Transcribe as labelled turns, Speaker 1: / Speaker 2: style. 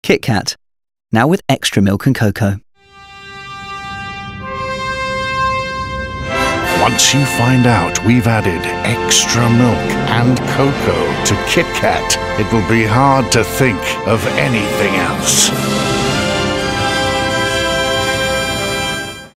Speaker 1: KitKat, now with extra milk and cocoa.
Speaker 2: Once you find out we've added extra milk and cocoa to KitKat, it will be hard to think of anything else.